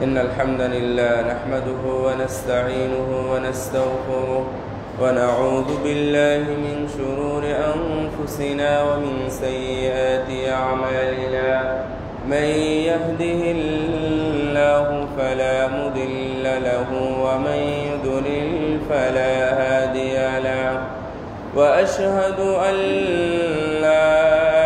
إن الحمد لله نحمده ونستعينه ونستغفره ونعوذ بالله من شرور أنفسنا ومن سيئات أعمالنا من يهده الله فلا مضل له ومن يضلل فلا هادي له وأشهد أن لا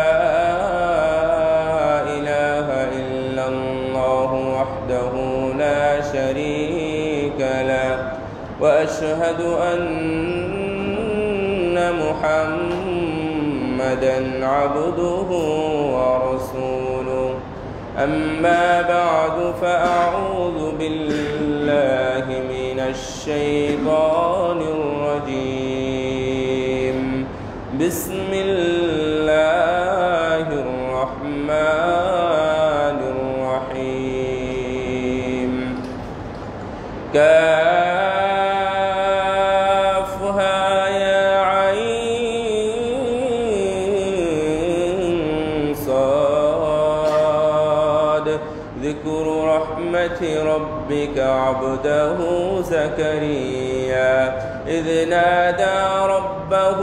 إله إلا الله وحده لا شريك له وأشهد أن محمدًا عبده ورسوله أما بعد فأعوذ بالله من الشيطان الرجيم بسم الله الرحمن الرحيم كافها يا عين صاد ذكر رحمة ربك عبده زكريا إذ نادى ربه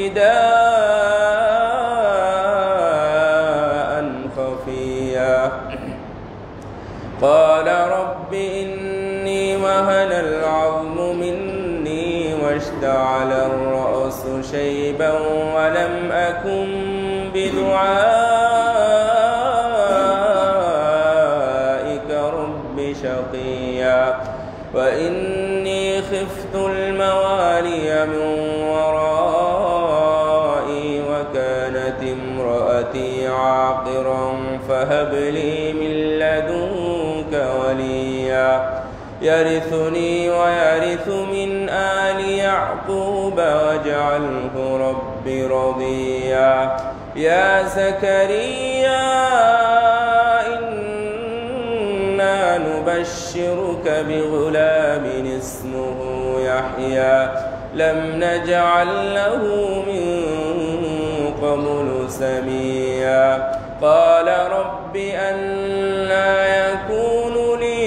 نداء خفيا قال رب إني وهن العظم مني واشتعل الرأس شيبا ولم أكن بدعائك رب شقيا وإني خفت الموالي من ورائي وكانت امرأتي عاقرا فهب لي من لدنك وليا يرثني ويرث من آل يعقوب واجعله رب رضيا يا زكريا إنا نبشرك بغلام اسمه يحيى لم نجعل له من قبل سميا قال رب أنى يكون لي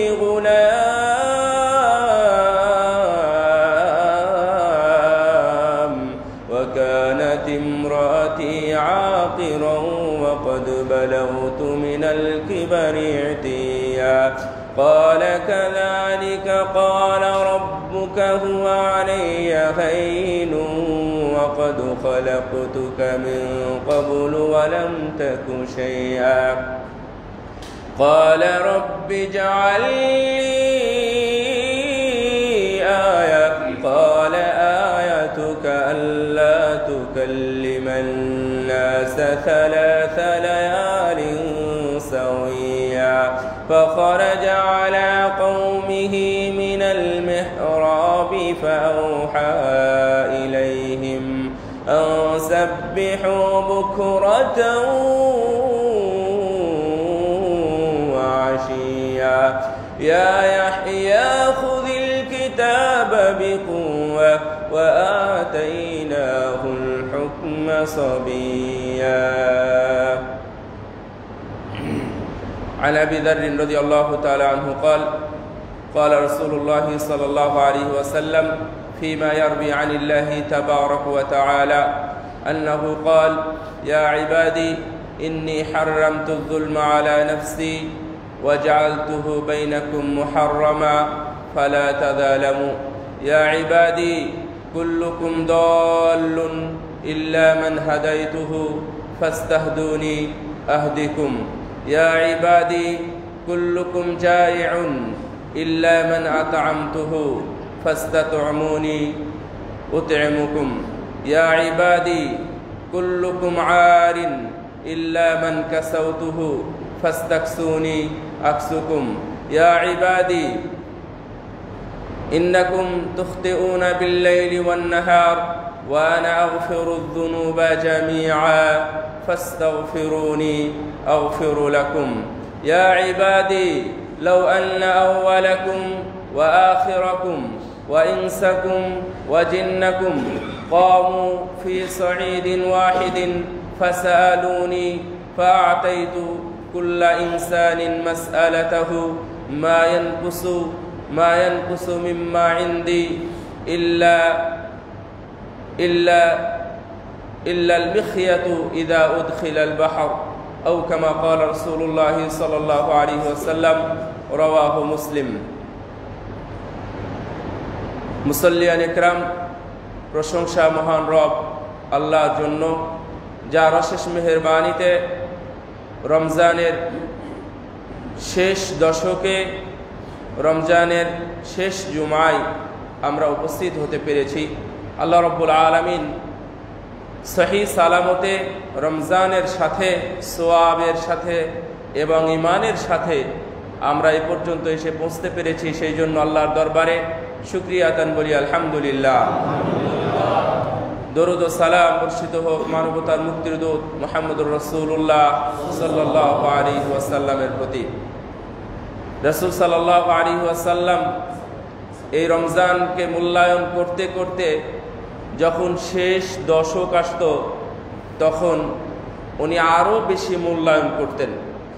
غلام وكانت امرأتي عاقرا وقد بلغت من الكبر عتيا قال كذلك قال ربك هو علي هين وقد خلقتك من قبل ولم تك شيئا قال رب اجعل لي آية قال آيتك ألا تكلم الناس 3 ليال سويا فخرج على قومه من المحراب فأوحى إليهم أن سبحوا بكرة وعشيا يا يحيى خذ الكتاب بقوة وآتيناه الحكم صبيا عن أبي ذر رضي الله تعالى عنه قال قال رسول الله صلى الله عليه وسلم فيما يروي عن الله تبارك وتعالى أنه قال يا عبادي إني حرمت الظلم على نفسي وجعلته بينكم محرما فلا تظالموا يا عبادي كلكم ضال إلا من هديته فاستهدوني أهدكم يا عبادي كلكم جائع إلا من أطعمته فاستطعموني أطعمكم يا عبادي كلكم عار إلا من كسوته فاستكسوني أكسكم يا عبادي إنكم تخطئون بالليل والنهار وأنا أغفر الذنوب جميعا فاستغفروني أغفر لكم يا عبادي لو أن أولكم وآخركم وإنسكم وجنكم قاموا في صعيد واحد فسألوني فأعطيت كل إنسان مسألته ما ينقص مما عندي إلا المخية إذا أدخل البحر أو كما قال رسول الله صلى الله عليه وسلم رواه مسلم মুসল্লিয়ান ইকরাম, প্রশংসা মহান রব আল্লাহর জন্য, যার অশেষ মেহেরবানিতে রমজানের শেষ দশকে, রমজানের শেষ জুমায় আমরা উপস্থিত হতে পেরেছি। আল্লাহ রব্বুল আলামিন সহি সালামতে রমজানের সাথে, সোয়াবের সাথে এবং ঈমানের সাথে আমরা এই পর্যন্ত এসে পৌঁছতে পেরেছি। সেই জন্য আল্লাহর দরবারে শুকরিয়া আদান বলি আলহামদুলিল্লাহ। দরুদ ও সালাম বর্ষিত হোক মানবতার মুক্তির দূত মুহাম্মদুর রাসূলুল্লাহ সাল্লাল্লাহু আলাইহি ওয়াসাল্লামের প্রতি। রাসূল সাল্লাল্লাহু আলাইহি ওয়াসাল্লাম এই রমজানকে মূল্যায়ন করতে করতে যখন শেষ দশক আসত তখন উনি আরও বেশি মূল্যায়ন করতেন।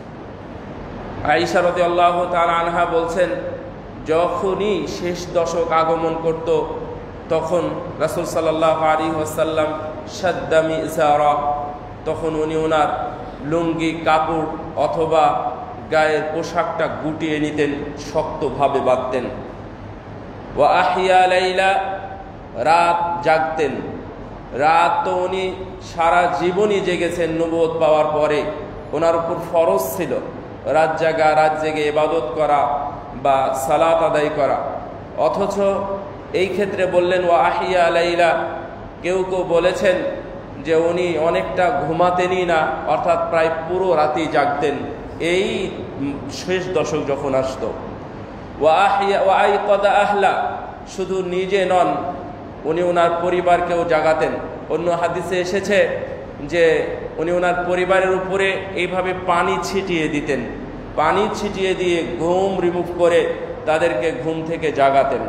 আয়েশা রাদিয়াল্লাহু তাআলা আনহা বলছেন, যখনই শেষ দশক আগমন করত তখন রাসূল সাল্লাল্লাহু আলাইহি ওয়াসাল্লাম শাদ্দামি ইজারা, তখন উনি ওনার লুঙ্গি কাপড় অথবা গায়ের পোশাকটা গুটিয়ে নিতেন, শক্তভাবে বাঁধতেন। ওয়া আহিয়া লাইলা, রাত জাগতেন। রাত তো উনি সারা জীবনই জেগেছেন নবুয়ত পাওয়ার পরে, ওনার উপর ফরজ ছিল রাত জাগা, রাত জেগে ইবাদত করা বা সালাত আদায় করা। অথচ এই ক্ষেত্রে বললেন ওয়া আহিয়া লাইলা। কেউ কেউ বলেছেন যে উনি অনেকটা ঘুমাতেনই না, অর্থাৎ প্রায় পুরো রাতেই জাগতেন এই শেষ দশক যখন আসতো। ওয়া আইকাদা আহলা, শুধু নিজে নন, উনি ওনার পরিবারকেও জাগাতেন। অন্য হাদিসে এসেছে যে উনি ওনার পরিবারের উপরে এইভাবে পানি ছিটিয়ে দিতেন, পানি ছিটিয়ে দিয়ে ঘুম রিমুভ করে তাদেরকে ঘুম থেকে জাগাতেন।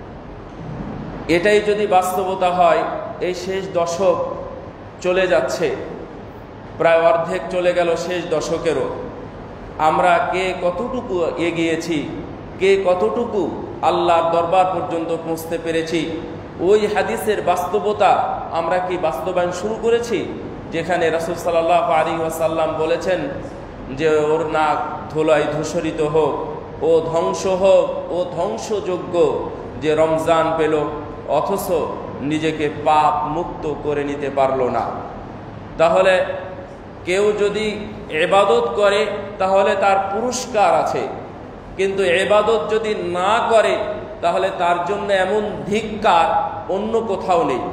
এটাই যদি বাস্তবতা হয়, এই শেষ দশক চলে যাচ্ছে, প্রায় অর্ধেক চলে গেল শেষ দশকেরও। আমরা কে কতটুকু এগিয়েছি, কে কতটুকু আল্লাহর দরবার পর্যন্ত পৌঁছতে পেরেছি, ওই হাদিসের বাস্তবতা আমরা কি বাস্তবায়ন শুরু করেছি? যেখানে রাসূল সাল্লাল্লাহু আলাইহি ওয়াসাল্লাম বলেছেন যে ওর নাক ধুলায় ধূসরিত হোক, ও ধ্বংস হোক, ও ধ্বংসযোগ্য যে রমজান পেল অথচ নিজেকে পাপ মুক্ত করে নিতে পারলো না। তাহলে কেউ যদি ইবাদত করে তাহলে তার পুরস্কার আছে, কিন্তু ইবাদত যদি না করে তাহলে তার জন্য এমন ধিক্কার অন্য কোথাও নেই।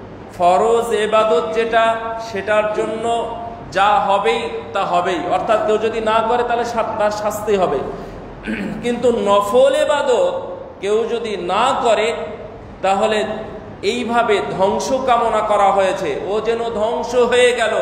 ফরজ ইবাদত যেটা, সেটার জন্য যা হবেই তা হবেই, অর্থাৎ কেউ যদি না করে তাহলে তার শাস্তি হবে। কিন্তু নফল ইবাদত কেউ যদি না করে তাহলে এইভাবে ধ্বংস কামনা করা হয়েছে, ও যেন ধ্বংস হয়ে গেল,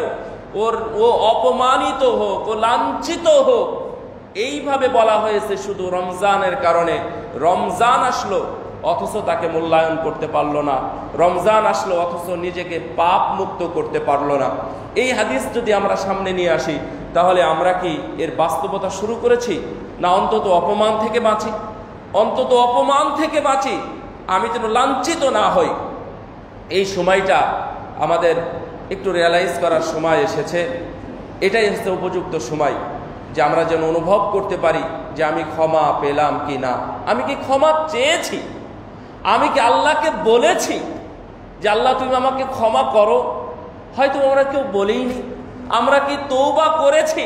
ও অপমানিত হোক, ও লাঞ্ছিত হোক, এইভাবে বলা হয়েছে শুধু রমজানের কারণে। রমজান আসলো অথচ তাকে মূল্যায়ন করতে পারলো না, রমজান আসলো অথচ নিজেকে পাপ মুক্ত করতে পারলো না। এই হাদিস যদি আমরা সামনে নিয়ে আসি তাহলে আমরা কি এর বাস্তবতা শুরু করেছি? না অন্তত অপমান থেকে বাঁচি, অন্তত অপমান থেকে বাঁচি, আমি যেন লাঞ্ছিত না হই। এই সময়টা আমাদের একটু রিয়ালাইজ করার সময় এসেছে। এটাই হচ্ছে উপযুক্ত সময় যে আমরা যেন অনুভব করতে পারি যে আমি ক্ষমা পেলাম কি না, আমি কি ক্ষমা চেয়েছি, আমি কি আল্লাহকে বলেছি যে আল্লাহ তুমি আমাকে ক্ষমা করো? হয়তো আমরা কেউ বলেইনি। আমরা কি তওবা করেছি?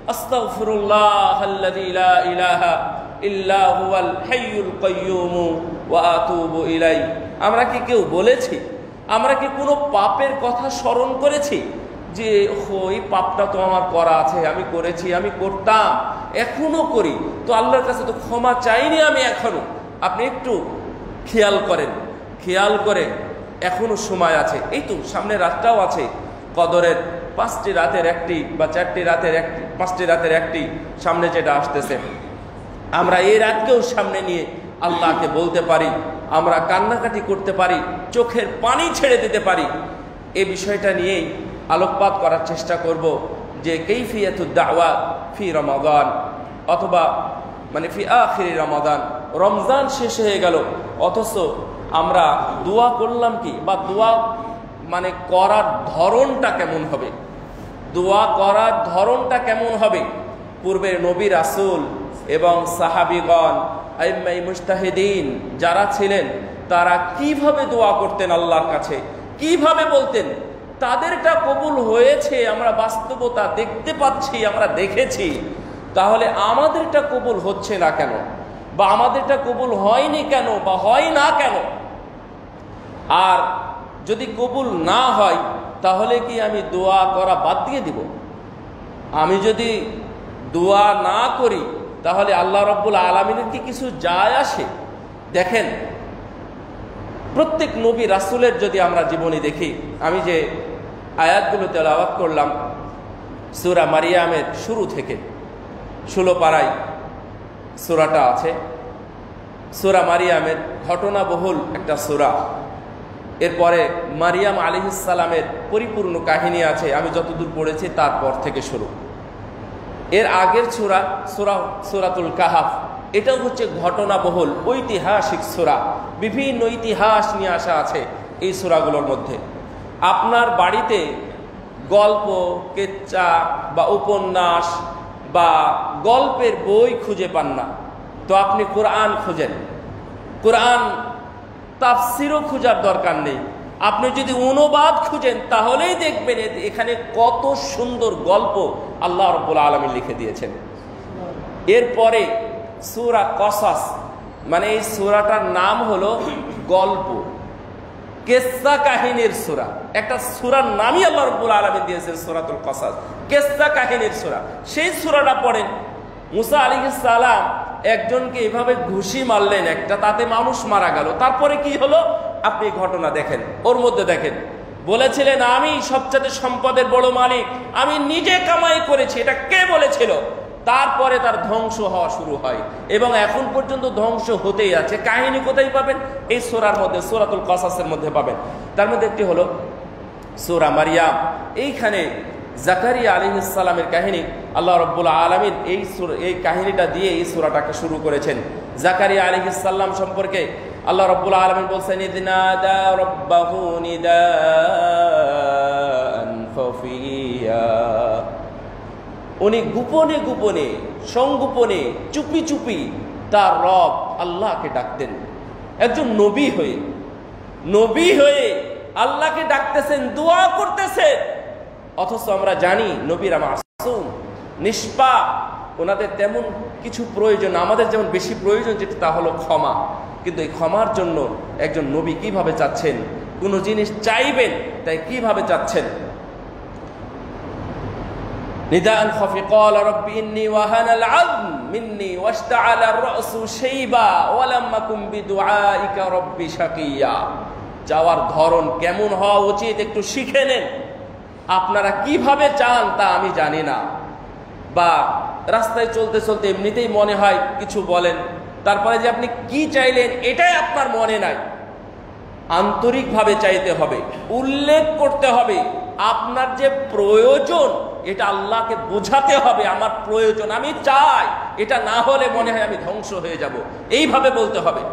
আস্তাগফিরুল্লাহাল্লাযী লা ইলাহা ইল্লা হুয়াল হাইয়ুল কাইয়্যুম ওয়া আতুবু ইলাইহি। আমরা কি কেউ বলেছি? আমরা কি কোনো পাপের কথা স্মরণ করেছি যে ওই পাপটা তো আমার করা আছে, আমি করেছি, আমি করতাম, এখনো করি, তো আল্লাহর কাছে তো ক্ষমা চাইনি আমি এখনো? আপনি একটু খেয়াল করেন, খেয়াল করে এখনো সময় আছে। এই তো সামনে রাতটাও আছে, কদরের 5টি রাতের একটি বা 4টি রাতের একটি, 5টি রাতের একটি সামনে যেটা আসতেছে, আমরা এই রাতকেও সামনে নিয়ে আল্লাহকে বলতে পারি, আমরা কান্নাকাটি করতে পারি, চোখের পানি ছেড়ে দিতে পারি। এই বিষয়টা নিয়েই আলোকপাত করার চেষ্টা করব যে কাইফিয়াতুদ দাওয়া ফি রমাদান, অথবা মানে ফি আখিরি রমাদান, রমজান শেষ হয়ে গেল, অথচ আমরা দোয়া করলাম কি, বা দোয়া মানে করার ধরনটা কেমন হবে, দোয়া করার ধরনটা কেমন হবে। পূর্বের নবী রাসূল এবং সাহাবীগণ আইম্মাই মুজতাহিদিন যারা ছিলেন তারা কিভাবে দোয়া করতেন আল্লাহর কাছে, কিভাবে বলতেন, তাদেরটা কবুল হয়েছে, আমরা বাস্তবতা দেখতে পাচ্ছি, আমরা দেখেছি। তাহলে আমাদেরটা কবুল হচ্ছে না কেন, বা আমাদেরটা কবুল হয়নি কেন, বা হয় না কেন? আর যদি কবুল না হয় তাহলে কি আমি দোয়া করা বাদ দিয়ে দিব? আমি যদি দোয়া না করি তাহলে আল্লাহ রাব্বুল আলামিনের কি কিছু যায় আসে? দেখেন, প্রত্যেক নবী রাসূলের যদি আমরা জীবনী দেখি, আমি যে আয়াতগুলো তেলাওয়াত করলাম সূরা মারিয়ামের শুরু থেকে 16 পারায় সূরাটা আছে। সূরা মারিয়ামের ঘটনাবহুল একটা সূরা। এরপরে মারিয়াম আলাইহিস সালামের পরিপূর্ণ কাহিনী আছে, আমি যতদূর পড়েছি তারপর থেকে শুরু। এর আগের সূরাতুল কাহাফ, এটাও হচ্ছে ঘটনাবহুল ঐতিহাসিক সূরা, বিভিন্ন ইতিহাস নিয়ে আসা আছে এই সূরাগুলোর মধ্যে। আপনার বাড়িতে গল্প, কেচ্চা বা উপন্যাস বা গল্পের বই খুঁজে পান না, তো আপনি কোরআন খুঁজেন। কোরআন তাফসিরও খোঁজার দরকার নেই, আপনি যদি অনুবাদ খুঁজেন তাহলেই দেখবেন এখানে কত সুন্দর গল্প আল্লাহ রাব্বুল আলামিন লিখে দিয়েছেন। এরপরে সূরা কসাস, মানে এই সূরাটার নাম হলো গল্প, কেসা কাহিনীর সূরা। একটা সূরার নামই আল্লাহ রাব্বুল আলামিন দিয়েছেন সূরাতুল কসাস, কেসা কাহিনীর সূরা। সেই সূরাটা পড়েন, মুসা আলাইহিস সালাম একজনকে এভাবে ঘুষি মারলেন একটা, তাতে মানুষ মারা গেল। তারপরে কি হলো আপনি ঘটনা দেখেন, ওর মধ্যে দেখেন, বলেছিলেন আমি সবচেয়ে সম্পদের বড় মালিক, আমি নিজে কামাই করেছি। এটা কে বলেছিল? তারপরে তার ধ্বংস হওয়া শুরু হয় এবং এখন পর্যন্ত ধ্বংস হতেই আছে। কাহিনী কোথায় পাবেন? এই সূরার মধ্যে, সূরাতুল কসাসের মধ্যে পাবেন। তার মধ্যে একটি হলো সূরা মারিয়াম। এইখানে জাকারিয়া আলাইহিস সালামের কাহিনী আল্লাহ রাব্বুল আলামিন এই কাহিনীটা দিয়ে এই সূরাটাকে শুরু করেছেন। জাকারিয়া আলাইহিস সালাম সম্পর্কে আল্লাহ রাব্বুল আলামিন বলছেন, ইদনাদা রাব্বাহু নিদাআন খাফিয়া, উনি গোপনে গোপনে, সংগোপনে, চুপি চুপি তার রব আল্লাহকে ডাকতেন। একজন নবী হয়ে আল্লাহকে ডাকতেছেন, দোয়া করতেছেন। অথচ আমরা জানি নবীরা মাসুম, নিষ্পাপ, ওনাদের তেমন কিছু প্রয়োজন, আমাদের যেমন বেশি প্রয়োজন যেটা তা হলো ক্ষমা। কিন্তু এই ক্ষমার জন্য একজন নবী কিভাবে চাচ্ছেন, কোনো জিনিস চাইবেন তাই কিভাবে চাচ্ছেন? নিদান খাফি ক্বালা রাব্বি ইন্নী ওয়াহানাল আযম মিন্নী ওয়াশতাআলা আর-রাসু শাইবা ওয়া লাম আকুম বিদুআইকা রাব্বি শাকিয়া। চাওয়ার ধরন কেমন হওয়া উচিত একটু শিখে নেন। আপনারা কিভাবে চান তা আমি জানি না, বা রাস্তায় চলতে চলতে এমনিতেই মনে হয় কিছু বলেন, তারপরে যে আপনি কি চাইলেন এটাই আপনার মনে নাই। আন্তরিকভাবে চাইতে হবে, উল্লেখ করতে হবে আপনার যে প্রয়োজন, এটা আল্লাহকে বোঝাতে হবে আমার প্রয়োজন, আমি চাই, এটা না হলে মনে হয় আমি ধ্বংস হয়ে যাব, এইভাবে বলতে হবে।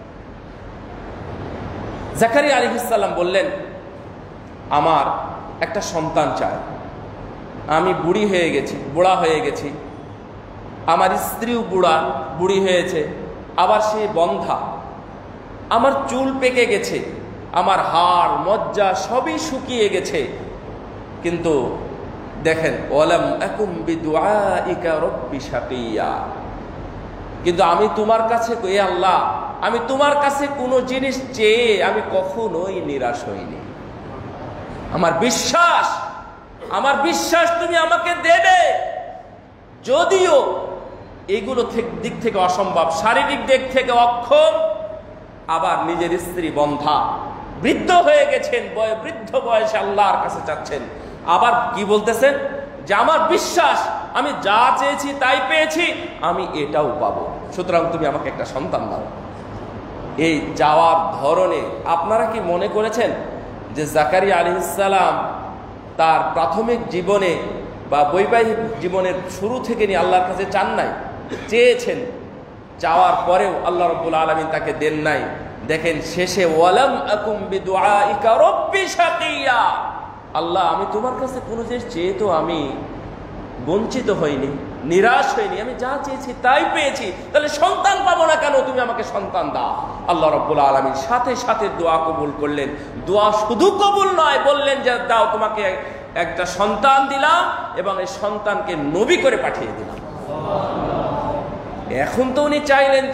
জাকারিয়া আলাইহিস সালাম বললেন, আমার একটা সন্তান চাই, আমি বুড়া হয়ে গেছি, আমার স্ত্রীও বুড়ি হয়েছে, আবার সে বন্ধা, আমার চুল পেকে গেছে, আমার হাড় মজ্জা সবই শুকিয়ে গেছে। কিন্তু দেখেন, ওয়ালাম আকুম বিদুআইকা রাব্বি শাকিয়া, কিন্তু আমি তোমার কাছে, এ আল্লাহ, আমি তোমার কাছে কোনো জিনিস চেয়ে আমি কখনোই নিরাশ হইনি। আমার বিশ্বাস তুমি আমাকে দেবে, যদিও এগুলো দিক থেকে অসম্ভব, শারীরিক দিক থেকে অক্ষম, আবার নিজের স্ত্রী বন্ধা, বৃদ্ধ হয়ে গেছেন, বৃদ্ধ বয়সে আল্লাহর কাছে চাচ্ছেন। আবার কি বলতেছেন যে আমার বিশ্বাস, আমি যা চেয়েছি তাই পেয়েছি, আমি এটাও পাবো, সুতরাং তুমি আমাকে একটা সন্তান দাও। এই চাওয়ার ধরনে আপনারা কি মনে করেছেন যে জাকারিয়া আলাইহিস সালাম তার প্রাথমিক জীবনে বা বৈবাহিক জীবনের শুরু থেকে নিয়ে আল্লাহর কাছে চান নাই? চেয়েছেন, চাওয়ার পরেও আল্লাহ রাব্বুল আলামিন তাকে দেন নাই। দেখেন শেষে ওয়ালাম আকুম বিদুআইকা রাব্বি শাকিয়া, আল্লাহ আমি তোমার কাছে কোনো জিনিস চেয়ে তো আমি বঞ্চিত হইনি, নিরাশ হইনি, আমি যা চেয়েছি তাই পেয়েছি, তাহলে সন্তান পাবো না কেন? তুমি আমাকে সন্তান দাও। আল্লাহ রাব্বুল আলামিন সাথে সাথে দোয়া কবুল করলেন। দোয়া শুধু কবুল নয়, বললেন যে দাও, তোমাকে একটা সন্তান দিলাম এবং এই সন্তানকে নবী করে পাঠিয়ে দিলাম। এখন তো উনি চাইলেন,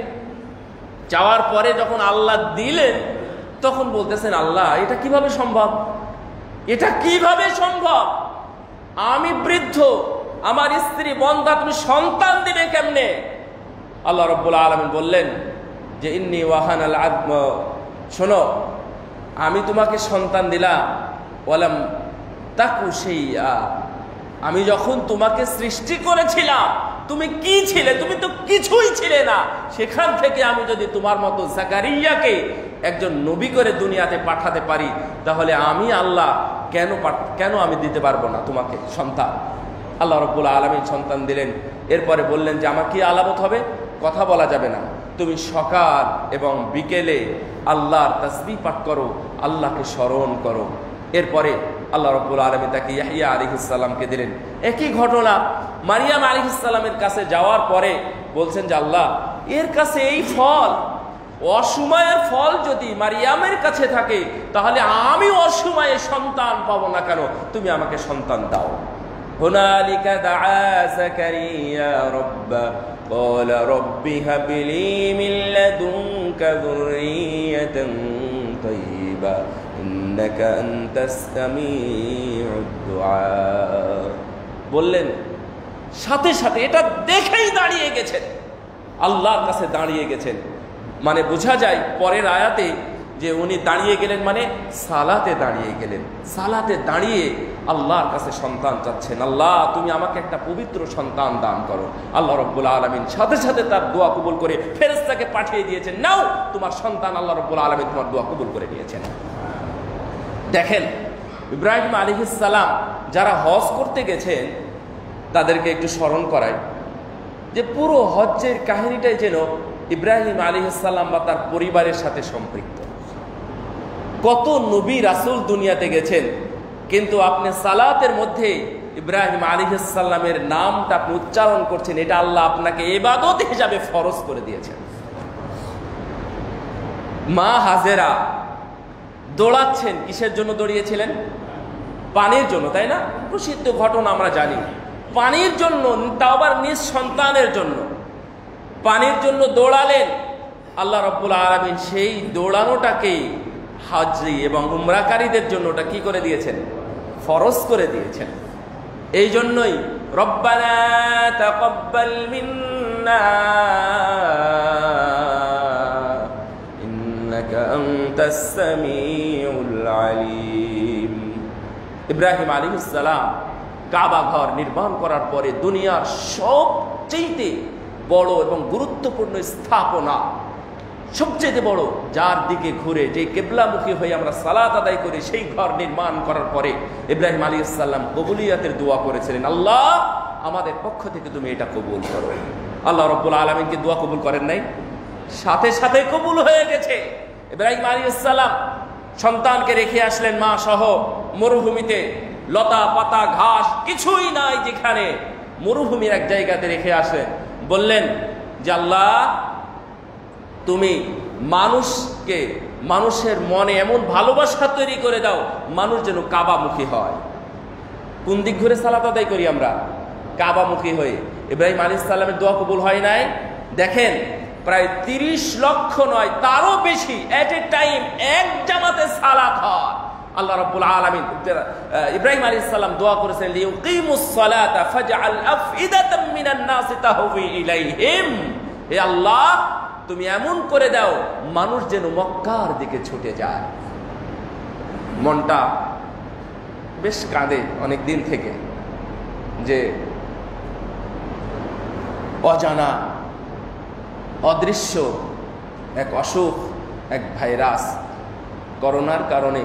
চাওয়ার পরে যখন আল্লাহ দিলেন তখন বলতেছেন আল্লাহ এটা কিভাবে সম্ভব, এটা কিভাবে সম্ভব? আমি বৃদ্ধ, আমার স্ত্রী বন্ধা, তুমি সন্তান দিবে কেমনে? আল্লাহ রাব্বুল আলামিন বললেন যে ইন্নী ওয়াহানাল আযম, শোনো আমি তোমাকে সন্তান দিলাম, ওয়ালাম তাকু শাইআ, আমি যখন তোমাকে সৃষ্টি করেছিলাম তুমি কি ছিলে? তুমি তো কিছুই ছিলে না। সেখান থেকে আমি যদি তোমার মতো জাকারিয়াকে একজন নবী করে দুনিয়াতে পাঠাতে পারি, তাহলে আমি আল্লাহ কেন আমি দিতে পারবো না তোমাকে সন্তান? আল্লাহ রাব্বুল আলামিন সন্তান দিলেন। এরপরে বললেন যে আমার কি আলামত হবে? কথা বলা যাবে না, তুমি সকাল এবং বিকেলে আল্লাহর তাসবিহ পাঠ করো, আল্লাহকে স্মরণ করো। এরপরে আল্লাহ রাব্বুল আলামিন তাকে ইয়াহইয়া আলাইহিস সালামকে দিলেন। একই ঘটনা মারিয়াম আলাইহিস সালামের কাছে যাওয়ার পরে বলছেন যে আল্লাহ এর কাছে এই ফল, অসময়ের ফল যদি মারিয়ামের কাছে থাকে তাহলে আমি অসময়ে সন্তান পাবো না কেন? তুমি আমাকে সন্তান দাও। হুনালিকা দাআ যাকারিয়া রাব্বা ক্বালা রাব্বি হাব লি মিন লাদুনকা যুররিয়াতান তাইয়্যিবা ইন্নাকা আনতাস সামিউদ দুআ। বললেন সাথে সাথে এটা দেখেই দাঁড়িয়ে গেছেন, আল্লাহর কাছে দাঁড়িয়ে গেছেন। মানে বোঝা যায় পরের আয়াতে যে উনি দাঁড়িয়ে গেলেন মানে সালাতে দাঁড়িয়ে গেলেন। সালাতে দাঁড়িয়ে আল্লাহর কাছে সন্তান চাচ্ছেন, আল্লাহ তুমি আমাকে একটা পবিত্র সন্তান দান করো। আল্লাহ রাব্বুল আলামিন সাথে সাথে তার দোয়া কবুল করে ফেরেশতাকে পাঠিয়ে দিয়েছেন, নাও তোমার সন্তান। আল্লাহ রাব্বুল আলামিন তোমার দোয়া কবুল করে নিয়েছেন। দেখেন ইব্রাহিম আলাইহিস সালাম যারা হজ করতে গেছেন তাদেরকে একটু স্মরণ করায় যে পুরো হজ্জের কাহিনীটাই যেন ইব্রাহিম আলাইহিস সালাম বা তার পরিবারের সাথে সম্পৃক্ত। কত নবী রাসূল দুনিয়াতে গেছেন, কিন্তু আপনি সালাতের মধ্যে ইব্রাহিম আলাইহিস সালামের নামটা আপনি উচ্চারণ করছেন, এটা আল্লাহ আপনাকে ইবাদত হিসাবে ফরজ করে দিয়েছেন। মা হাজেরা দৌড়াচ্ছেন, কিসের জন্য দৌড়িয়েছিলেন? পানির জন্য, তাই না? প্রসিদ্ধ ঘটনা আমরা জানি। পানির জন্য, তাও আবার নিজ সন্তানের জন্য পানির জন্য দৌড়ালেন। আল্লাহ রাব্বুল আলামিন সেই দৌড়ানোটাকে হাজি এবং উমরাকারীদের জন্য ওটা কি করে দিয়েছেন? ফরজ করে দিয়েছেন। এই জন্যই রব্বানা তাকাব্বাল মিন্না ইন্নাকা আনতাস সামিউল আলিম। ইব্রাহিম আলাইহিস সালাম কাবা ঘর নির্মাণ করার পরে দুনিয়ার সবচেয়ে বড় এবং গুরুত্বপূর্ণ স্থাপনা, সবচেয়ে বড়, যার দিকে ঘুরে যে কিবলামুখী হয়ে আমরা সালাত আদায় করি, সেই ঘর নির্মাণ করার পরে ইব্রাহিম আলাইহিস সালাম কবুলিয়াতের দোয়া করেছিলেন, আল্লাহ আমাদের পক্ষ থেকে তুমি এটা কবুল করো। আল্লাহ রাব্বুল আলামিন কি দোয়া কবুল করেন নাই? সাথে সাথে কবুল হয়ে গেছে। ইব্রাহিম আলাইহিস সালাম সন্তানকে রেখে আসলেন মা সহ মরুভূমিতে, লতা পাতা ঘাস কিছুই নাই, যেখানে মরুভূমির এক জায়গাতে রেখে আসলেন। বললেন যে আল্লাহ তুমি মানুষের মনে এমন ভালোবাসা তৈরি করে দাও, মানুষ যেন কাবামুখী হয়। কোন দিক ঘুরে সালাত আদায় করি আমরা? কাবামুখী হয়ে। ইব্রাহিম আলাইহিস সালামের দোয়া কবুল হয় নাই? দেখেন প্রায় 30 লক্ষ নয় তারও বেশি এট এ টাইম এক জামাতে সালাত হয়। আল্লাহ রাব্বুল আলামিন ইব্রাহিম আলাইহিস সালাম দোয়া করেছেন লিউকিমুস সালাতা ফাজআল আফইদাতাম মিনান নাসি তাহবি ইলাইহিম। হে আল্লাহ তুমি এমন করে দাও মানুষ যেন মক্কার দিকে ছুটে যায়। মনটা বেশ কাঁদে অনেক দিন থেকে যে অজানা অদৃশ্য এক অসুখ, এক ভাইরাস, করোনার কারণে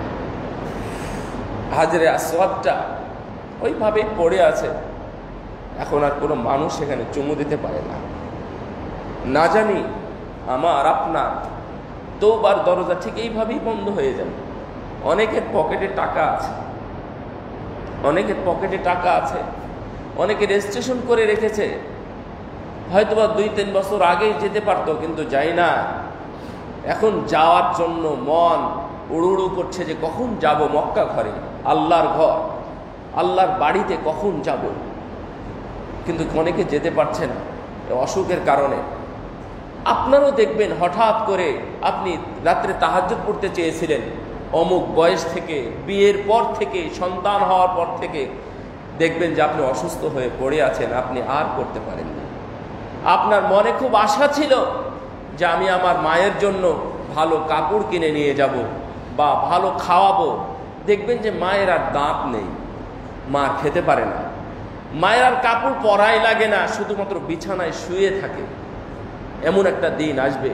হাজরে আসওয়াদটা ওইভাবেই পড়ে আছে। এখন আর কোনো মানুষ সেখানে চুমু দিতে পারে না। না জানি আমার আপনার তওবার দরজা ঠিক এইভাবেই বন্ধ হয়ে যাবে। অনেকের পকেটে টাকা আছে, অনেকের পকেটে টাকা আছে, অনেকে রেজিস্ট্রেশন করে রেখেছে, হয়তোবা 2-3 বছর আগেই যেতে পারতো, কিন্তু যাই না। এখন যাওয়ার জন্য মন উড়ুড়ু করছে যে কখন যাব মক্কা ঘরে, আল্লাহর ঘর, আল্লাহর বাড়িতে কখন যাব, কিন্তু অনেকে যেতে পারছে না অসুখের কারণে। আপনারও দেখবেন হঠাৎ করে আপনি রাত্রে তাহাজ্জুদ পড়তে চেয়েছিলেন, অমুক বয়স থেকে, বিয়ের পর থেকে, সন্তান হওয়ার পর থেকে দেখবেন যে আপনি অসুস্থ হয়ে পড়ে আছেন, আপনি আর করতে পারেন না। আপনার মনে খুব আশা ছিল যে আমি আমার মায়ের জন্য ভালো কাপড় কিনে নিয়ে যাব বা ভালো খাওয়াবো। দেখবেন যে মায়ের আর দাঁত নেই, মা খেতে পারে না, মায়ের আর কাপড় পরাই লাগে না, শুধুমাত্র বিছানায় শুয়ে থাকে। এমন একটা দিন আসবে,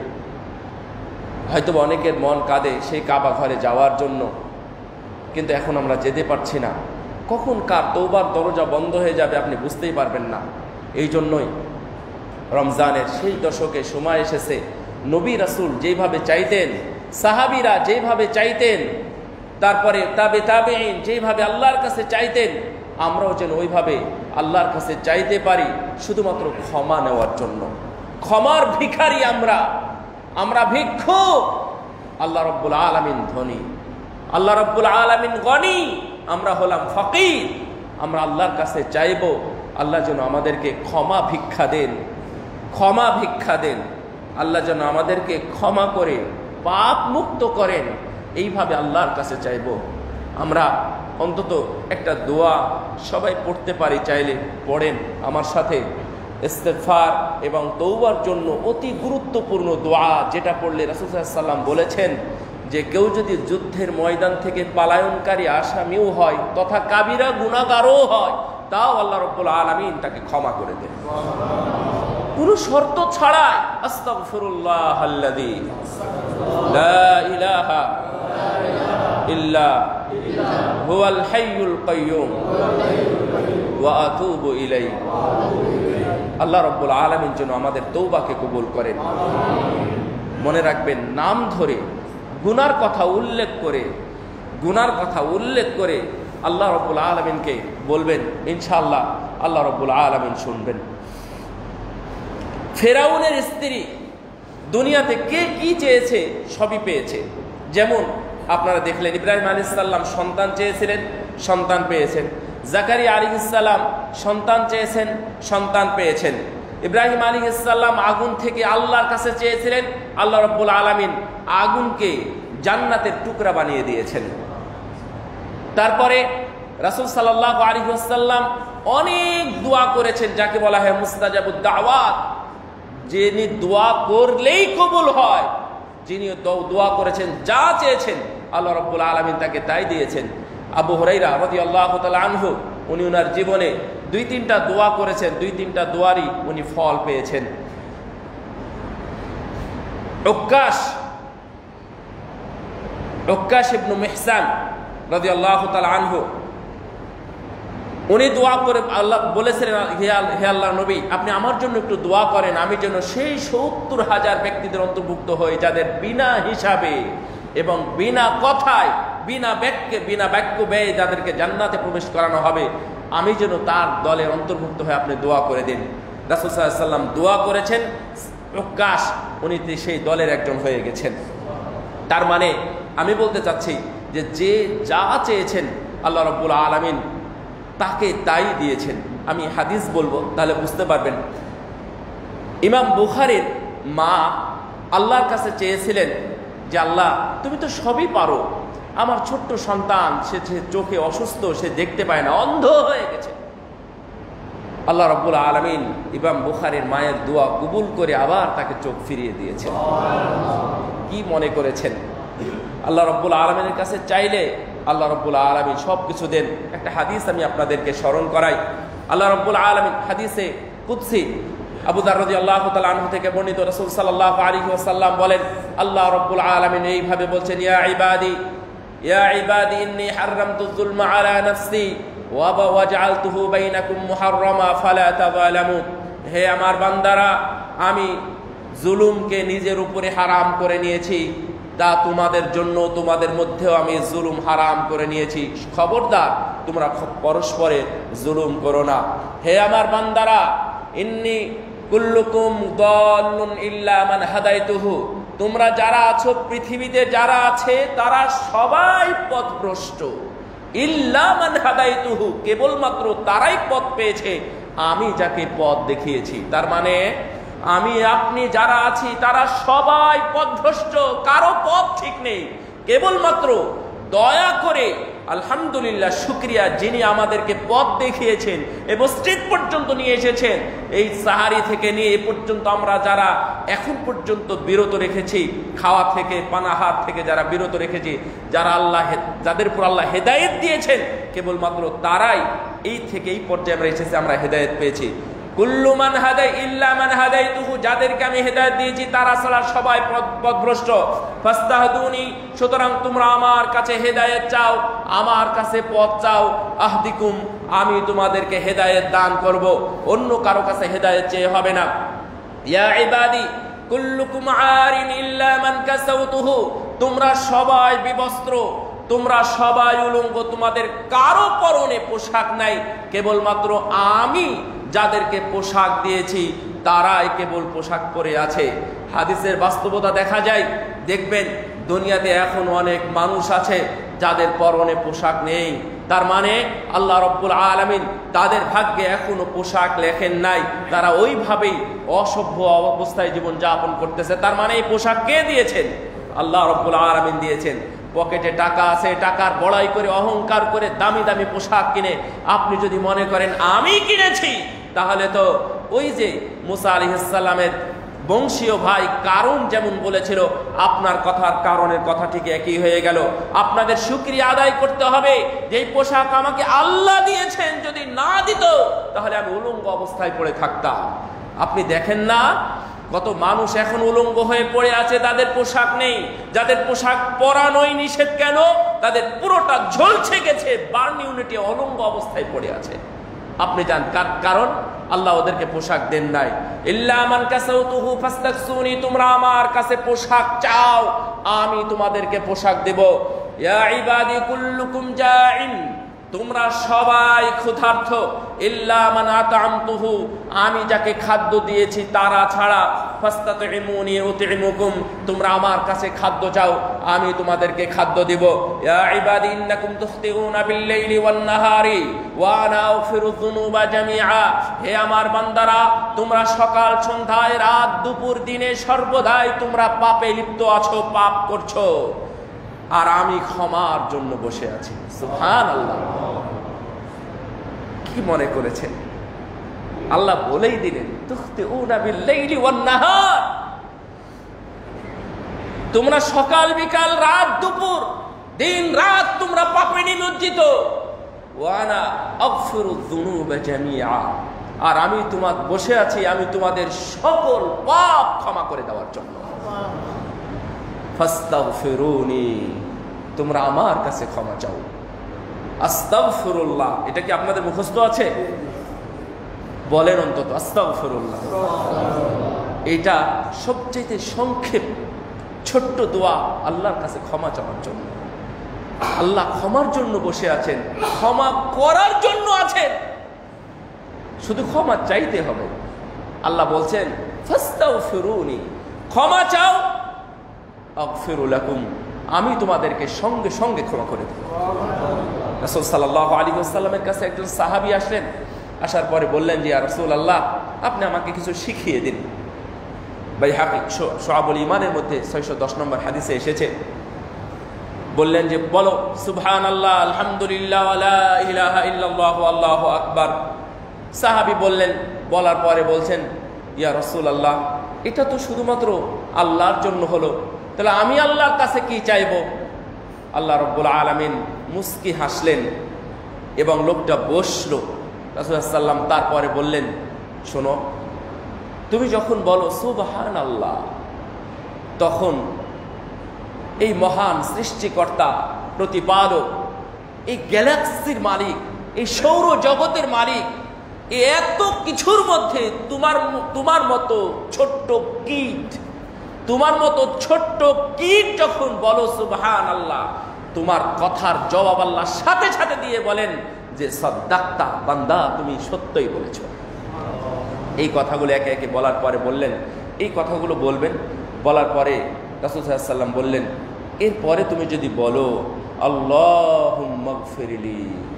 হয়তো অনেকের মন কাঁদে সেই কাবা ঘরে যাওয়ার জন্য, কিন্তু এখন আমরা যেতে পারছি না। কখন কার তওবার দরজা বন্ধ হয়ে যাবে আপনি বুঝতেই পারবেন না। এই জন্যই রমজানের সেই দশকে সময় এসেছে, নবী রাসূল যেভাবে চাইতেন, সাহাবীরা যেভাবে চাইতেন, তারপরে তাবেঈন যেভাবে আল্লাহর কাছে চাইতেন, আমরাও যেন ওইভাবে আল্লাহর কাছে চাইতে পারি, শুধুমাত্র ক্ষমা নেওয়ার জন্য। ক্ষমার ভিখারি আমরা ভিক্ষুক। আল্লাহ রাব্বুল আলামিন ধনী, আল্লাহ রাব্বুল আলামিন গনি, আমরা হলাম ফকির। আমরা আল্লাহর কাছে চাইবো আল্লাহ যেন আমাদেরকে ক্ষমা ভিক্ষা দেন, ক্ষমা ভিক্ষা দেন। আল্লাহ যেন আমাদেরকে ক্ষমা করে পাপ মুক্ত করেন, এইভাবে আল্লাহর কাছে চাইবো। আমরা অন্তত একটা দোয়া সবাই পড়তে পারি, চাইলে পড়েন আমার সাথে। ইস্তেগফার এবং তওবার জন্য অতি গুরুত্বপূর্ণ দোয়া, যেটা পড়লে রাসূল সাল্লাল্লাহু আলাইহি ওয়াসাল্লাম বলেছেন যে কেউ যদি যুদ্ধের ময়দান থেকে পলায়নকারী আসামিও হয় তথা কাবিরা গুনাহগারও হয়, তাও আল্লাহ রাব্বুল আলামিন তাকে ক্ষমা করে দেন কোনো শর্ত ছাড়াই। আস্তাগফিরুল্লাহাল্লাযী লা ইলাহা ইল্লা হুয়াল হাইয়ুল কাইয়্যুম ওয়া আতুবু ইলাইহি। আল্লাহ রাব্বুল আলামিন যেন আমাদের তওবাকে কবুল করেন। মনে রাখবেন, নাম ধরে গুনার কথা উল্লেখ করে আল্লাহ রাব্বুল আলামিনকে বলবেন, ইনশাআল্লাহ আল্লাহ রাব্বুল আলামিন শুনবেন। ফেরাউনের স্ত্রী দুনিয়াতে কে কি চেয়েছে সবই পেয়েছে। যেমন আপনারা দেখলেন, ইব্রাহিম আলাইহিস সালাম সন্তান চেয়েছিলেন, সন্তান পেয়েছেন। জাকারিয়া আলাইহিস সালাম সন্তান চেয়েছেন, সন্তান পেয়েছেন। ইব্রাহিম আলাইহিস সালাম আগুন থেকে আল্লাহর কাছে চেয়েছিলেন, আল্লাহ রাব্বুল আলামিন আগুনকে জান্নাতের টুকরা বানিয়ে দিয়েছেন। তারপরে রাসূল সাল্লাল্লাহু আলাইহি ওয়াসাল্লাম অনেক দোয়া করেছেন, যাকে বলা হয় মুস্তাজাবুদ দাওয়াত, যিনি দোয়া করলেই কবুল হয়। যিনি দোয়া করেছেন, যা চেয়েছেন আল্লাহ রাব্বুল আলামিন তাকে তাই দিয়েছেন। আবু হুরায়রা রাদিয়াল্লাহু তাআলা আনহু, উনি ওনার জীবনে 2-3টা দোয়া করেছেন, 2-3টা দোয়ারই উনি ফল পেয়েছেন। উক্কাশ ইবনে মিহসান রাদিয়াল্লাহু তাআলা আনহু, উনি দোয়া করে আল্লাহ বলেছিলেন, হে আল্লাহর নবী, আপনি আমার জন্য একটু দোয়া করেন, আমি যেন সেই 70,000 ব্যক্তিদের অন্তর্ভুক্ত হই যাদের বিনা হিসাবে এবং বিনা কথায়, বিনা বাক্য ব্যয়ে যাদেরকে জান্নাতে প্রবেশ করানো হবে, আমি যেন তার দলের অন্তর্ভুক্ত হয়ে আপনি দোয়া করে দিন। রাসূল সাল্লাল্লাহু আলাইহি ওয়াসাল্লাম দোয়া করেছেন, উক্কাশ উনি সেই দলের একজন হয়ে গেছেন। তার মানে আমি বলতে চাচ্ছি যে যা চেয়েছেন আল্লাহ রাব্বুল আলামিন তাকে তাই দিয়েছেন। আমি হাদিস বলবো, তাহলে বুঝতে পারবেন। ইমাম বুখারীর মা আল্লাহর কাছে চেয়েছিলেন যে আল্লাহ, তুমি তো সবই পারো, আমার ছোট্ট সন্তান, সে চোখে অসুস্থ, সে দেখতে পায় না, অন্ধ হয়ে গেছে। আল্লাহ রাব্বুল আলামিন ইমাম বুখারীর মায়ের দোয়া কবুল করে আবার তাকে চোখ ফিরিয়ে দিয়েছেন। কি মনে করেছেন? আল্লাহ রাব্বুল আলামিনের কাছে চাইলে আল্লাহ রাব্বুল আলামিন সবকিছু দেন। একটা হাদিস আমি আপনাদেরকে স্মরণ করাই। আল্লাহ রাব্বুল আলামিন হাদিসে কুদসি আবু যার রাদিয়াল্লাহু তাআলা আনহু থেকে বর্ণিত, রাসূল সাল্লাল্লাহু আলাইহি ওয়াসাল্লাম বলেন, আল্লাহ রাব্বুল আলামিন এইভাবে বলছেন, ইয়া ইবাদি ইন্নী হারামতু যুলমা আলা নাফসি ওয়াজআলতুহু বাইনাকুম মুহাররামা ফালা তাযালামু। হে আমার বান্দারা, আমি জুলুমকে নিজের উপরে হারাম করে নিয়েছি, তা তোমাদের জন্য তোমাদের মধ্যেও আমি জুলুম হারাম করে নিয়েছি। খবরদার তোমরা পরস্পরে জুলুম করো না। হে আমার বান্দারা, ইন্নী কুল্লুকুম দাল্লুন ইল্লা মান হাদাইতুহু, তোমরা যারা আছো, পৃথিবীতে যারা আছে তারা সবাই পথভ্রষ্ট। ইল্লা মান হাদাইতুহু, কেবলমাত্র তারাই পথ পেয়েছে আমি যাকে পথ দেখিয়েছি। তার মানে আমি আপনি যারা আছি তারা সবাই পথভ্রষ্ট, কারো পথ ঠিক নেই। কেবলমাত্র দয়া করে আলহামদুলিল্লাহ, শুকরিয়া, যিনি আমাদেরকে পথ দেখিয়েছেন এবং স্ট্রিট পর্যন্ত নিয়ে এসেছেন। এই সাহারি থেকে নিয়ে এ পর্যন্ত আমরা যারা এখন পর্যন্ত বিরত রেখেছি, খাওয়া থেকে পানাহার থেকে যারা বিরত রেখেছি, যারা যাদের উপর আল্লাহ হেদায়েত দিয়েছেন, কেবলমাত্র তারাই এই থেকে এই পর্যায়ে আমরা এসেছি, আমরা হেদায়েত পেয়েছি। কুল্লু মান হাদাই ইল্লা মান হাদাইতুহু, যাদেরকে আমি হেদায়েত দিয়েছি তারা ছাড়া সবাই পথভ্রষ্ট। ফাস্তাহদুনি, সুতরাং তোমরা আমার কাছে হেদায়েত চাও, আমার কাছে পথ চাও। আহদিকুম, আমি তোমাদেরকে হেদায়েত দান করব, অন্য কারো কাছে হেদায়েত চেয়ে হবে না। ইয়া ইবাদি কুল্লুকুম আরিন ইল্লা মান কাসাউতুহু, তোমরা সবাই বিবস্ত্র, তোমরা সবাই উলঙ্গ, তোমাদের কারো পরনে পোশাক নাই, কেবলমাত্র আমি যাদেরকে পোশাক দিয়েছি তারাই কেবল পোশাক পরে আছে। হাদিসের বাস্তবতা দেখা যায়, দেখবেন দুনিয়াতে এখন অনেক মানুষ আছে যাদের পরনে পোশাক নেই। তার মানে আল্লাহ রব্বুল আলামিন তাদের ভাগ্যে এখনো পোশাক লেখেন নাই, তারা ওইভাবেই অসভ্য অবস্থায় জীবন যাপন করতেছে। তার মানে এই পোশাক কে দিয়েছেন? আল্লাহ রব্বুল আলামিন দিয়েছেন। পকেটে টাকা আছে, টাকার বড়াই করে অহংকার করে দামি দামি পোশাক কিনে আপনি যদি মনে করেন আমি কিনেছি, তাহলে তো ওই যে মুসা আলাইহিস সালামের বংশীয় ভাই কারণ যেমন বলেছিল, আপনার কথার কারণের কথা ঠিক একই হয়ে গেল। আপনাদের শুকরিয়া আদায় করতে হবে যে এই পোশাক আমাকে আল্লাহ দিয়েছেন, যদি না দিত তাহলে আমি উলঙ্গ অবস্থায় পড়ে থাকতাম। আপনি দেখেন না কত মানুষ এখন উলঙ্গ হয়ে পড়ে আছে, তাদের পোশাক নেই। যাদের পোশাক পরানোই নিষেধ, কেন? তাদের পুরোটা ঝলসে গেছে, বার্ন ইউনিটে অলঙ্গ অবস্থায় পড়ে আছে। আপনি জান কারণ আল্লাহ ওদেরকে পোশাক দেন নাই। ইল্লা মান কাসাউতুহু ফাস্তাকসুনি, তোমরা আমার কাছে পোশাক চাও, আমি তোমাদেরকে পোশাক দেব। ইয়া ইবাদি কুল্লুকুম জাইন, তোমরা সবাই ক্ষুধার্ত। ইল্লা মান আতআমতুহু, আমি যাকে খাদ্য দিয়েছি তারা ছাড়া। ফাস্তাতইমুনি উতইমুকুম, তোমরা আমার কাছে খাদ্য চাও, আমি তোমাদেরকে খাদ্য দিব। ইয়া ইবাদি ইন্নাকুম তুখতিউনা বিল-লাইলি ওয়ান-নাহারি ওয়া আনা আগফিরু যুনুবা জামিআ, হে আমার বান্দারা, তোমরা সকাল সন্ধ্যায় রাত দুপুর দিনে সর্বদাই তোমরা পাপে লিপ্ত আছো, পাপ করছো, আর আমি ক্ষমার জন্য বসে আছি। সুবহানাল্লাহ। কি মনে করেছেন? আল্লাহ বলেই দিলেন তুখতিউনা বিল-লাইলি ওয়ান-নাহার, তোমরা সকাল বিকাল রাত দুপুর দিন রাত তোমরা পাপে নিমজ্জিত। ওয়া আনা আগফিরু যুনুবা জামিআ, আর আমি তোমার বসে আছি, আমি তোমাদের সকল পাপ ক্ষমা করে দেওয়ার জন্য। ফাস্তাগফিরুনি, তোমরা আমার কাছে ক্ষমা চাও। আস্তাগফিরুল্লাহ, এটা কি আপনাদের মুখস্থ আছে? বলেন অন্তত আস্তাগফিরুল্লাহ। এটা সবচেয়ে সংক্ষেপ ছোট্ট দোয়া আল্লাহর কাছে ক্ষমা চাওয়ার জন্য। আল্লাহ ক্ষমার জন্য বসে আছেন, ক্ষমা করার জন্য আছেন, শুধু ক্ষমা চাইতে হবে। আল্লাহ বলছেন ফাস্তাগফিরুনি, ক্ষমা চাও, আগফিরু লাকুম, আমি তোমাদেরকে সঙ্গে সঙ্গে ক্ষমা করে দেব। রাসূল সাল্লাল্লাহু আলাইহি ওয়াসাল্লামের কাছে একজন সাহাবী আসলেন, আসার পরে বললেন যে ইয়া রাসূলুল্লাহ, আপনি আমাকে কিছু শিখিয়ে দিন। বাইহাকী শুআবুল ঈমানের মধ্যে 610 নম্বর হাদিসে এসেছে। বললেন যে বলো সুবহানাল্লাহ, আলহামদুলিল্লাহ, ওয়া লা ইলাহা ইল্লাল্লাহু আল্লাহু আকবার। সাহাবী বললেন, বলার পরে বলছেন ইয়া রাসূলুল্লাহ, এটা তো শুধুমাত্র আল্লাহর জন্য হলো, তাহলে আমি আল্লাহর কাছে কি চাইবো? আল্লাহ রাব্বুল আলামিন মুস্কি হাসলেন এবং লোকটা বসলো। রাসূল সাল্লাল্লাহু আলাইহি তারপরে বললেন, শোনো, তুমি যখন বলো সুবহানাল্লাহ, তখন এই মহান সৃষ্টিকর্তা, প্রতিপালক, এই গ্যালাক্সির মালিক এই সৌর জগতের মালিক, এত কিছুর মধ্যে তোমার মতো ছোট্ট কীট, তোমার মতো ছোট্ট কীট যখন বলো সুবহানাল্লাহ, তোমার কথার জবাব আল্লাহ সাথে সাথে দিয়ে বলেন যে সাদ্দাক্তা বান্দা, তুমি সত্যই বলেছ। এই কথাগুলো একে একে বলার পরে বললেন, এই কথাগুলো বলবেন। বলার পরে রাসূল সাল্লাল্লাহু আলাইহি ওয়াসাল্লাম বললেন, এরপরে তুমি যদি বলো আল্লাহুম্মা গফিরলি,